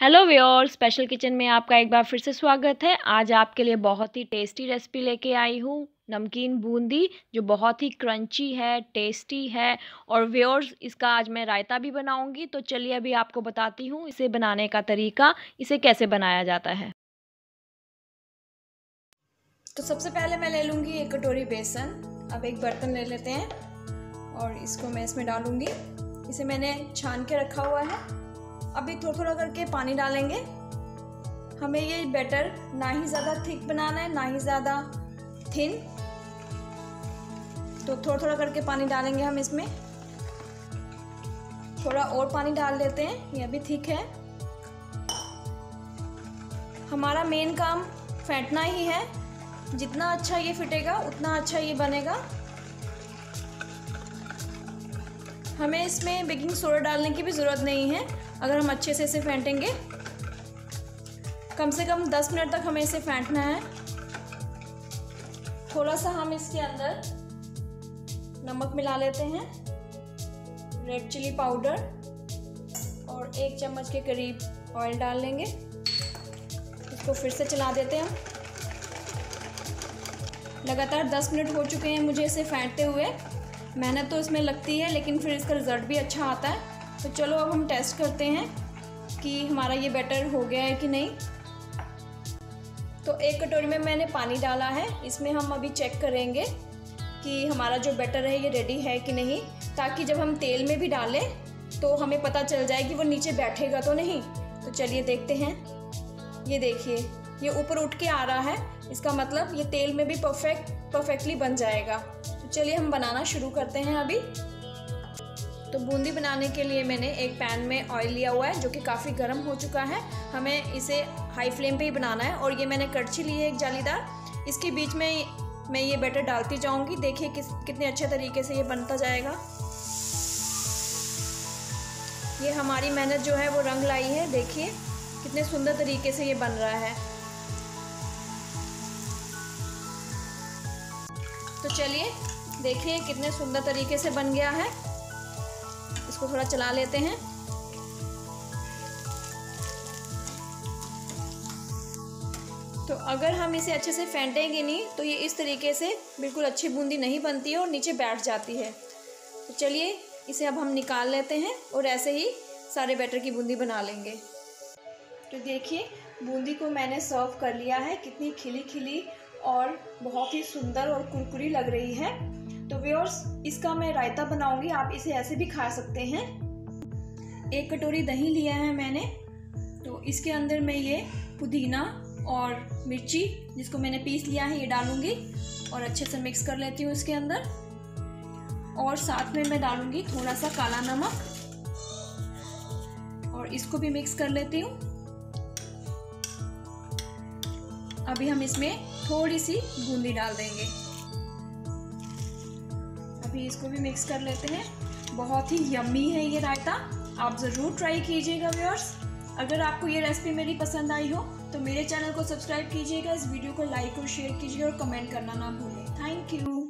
Hello viewers, special kitchen में आपका एक बार फिर से स्वागत है। आज आपके लिए बहुत ही टेस्टी रेसिपी लेके आई हूँ, नमकीन बूंदी, जो बहुत ही क्रंची है, टेस्टी है। और व्यूअर्स, इसका आज मैं रायता भी बनाऊंगी। तो चलिए अभी आपको बताती हूँ इसे बनाने का तरीका, इसे कैसे बनाया जाता है। तो सबसे पहले मैं ले लूँगी 1 कटोरी बेसन। अब एक बर्तन ले लेते हैं और इसको मैं इसमें डालूँगी। इसे मैंने छान के रखा हुआ है। अभी थोड़ा थोड़ा करके पानी डालेंगे। हमें ये बैटर ना ही ज़्यादा थिक बनाना है, ना ही ज़्यादा थिन। तो थोड़ा थोड़ा करके पानी डालेंगे हम इसमें। थोड़ा और पानी डाल देते हैं, ये अभी थिक है। हमारा मेन काम फेंटना ही है। जितना अच्छा ये फिटेगा उतना अच्छा ये बनेगा। हमें इसमें बेकिंग सोडा डालने की भी ज़रूरत नहीं है अगर हम अच्छे से इसे फेंटेंगे। कम से कम 10 मिनट तक हमें इसे फेंटना है। थोड़ा सा हम इसके अंदर नमक मिला लेते हैं, रेड चिली पाउडर, और 1 चम्मच के करीब ऑयल डाल लेंगे। इसको फिर से चला देते हैं हम। लगातार 10 मिनट हो चुके हैं मुझे इसे फेंटते हुए। मेहनत तो इसमें लगती है, लेकिन फिर इसका रिज़ल्ट भी अच्छा आता है। तो चलो अब हम टेस्ट करते हैं कि हमारा ये बैटर हो गया है कि नहीं। तो 1 कटोरी में मैंने पानी डाला है। इसमें हम अभी चेक करेंगे कि हमारा जो बैटर है ये रेडी है कि नहीं, ताकि जब हम तेल में भी डालें तो हमें पता चल जाए कि वो नीचे बैठेगा तो नहीं। तो चलिए देखते हैं। ये देखिए, ये ऊपर उठ के आ रहा है। इसका मतलब ये तेल में भी परफेक्टली बन जाएगा। तो चलिए हम बनाना शुरू करते हैं अभी। तो बूंदी बनाने के लिए मैंने एक पैन में ऑयल लिया हुआ है, जो कि काफ़ी गर्म हो चुका है। हमें इसे हाई फ्लेम पे ही बनाना है। और ये मैंने कड़छी ली है एक जालीदार। इसके बीच में मैं ये बैटर डालती जाऊंगी। देखिए कितने अच्छे तरीके से ये बनता जाएगा। ये हमारी मेहनत जो है वो रंग लाई है। देखिए कितने सुंदर तरीके से ये बन रहा है। तो चलिए देखिए कितने सुंदर तरीके से बन गया है। इसको थोड़ा चला लेते हैं। तो अगर हम इसे अच्छे से फेंटेंगे नहीं तो ये इस तरीके से बिल्कुल अच्छी बूंदी नहीं बनती है और नीचे बैठ जाती है। तो चलिए इसे अब हम निकाल लेते हैं और ऐसे ही सारे बैटर की बूंदी बना लेंगे। तो देखिए बूंदी को मैंने सर्व कर लिया है। कितनी खिली खिली और बहुत ही सुंदर और कुरकुरी लग रही है। तो व्यूअर्स, इसका मैं रायता बनाऊंगी। आप इसे ऐसे भी खा सकते हैं। 1 कटोरी दही लिया है मैंने। तो इसके अंदर मैं ये पुदीना और मिर्ची, जिसको मैंने पीस लिया है, ये डालूंगी और अच्छे से मिक्स कर लेती हूँ इसके अंदर। और साथ में मैं डालूंगी थोड़ा सा काला नमक और इसको भी मिक्स कर लेती हूँ। अभी हम इसमें थोड़ी सी बूंदी डाल देंगे। अभी इसको भी मिक्स कर लेते हैं। बहुत ही यम्मी है ये रायता। आप ज़रूर ट्राई कीजिएगा व्यूअर्स। अगर आपको ये रेसिपी मेरी पसंद आई हो तो मेरे चैनल को सब्सक्राइब कीजिएगा, इस वीडियो को लाइक और शेयर कीजिए और कमेंट करना ना भूलें। Thank you.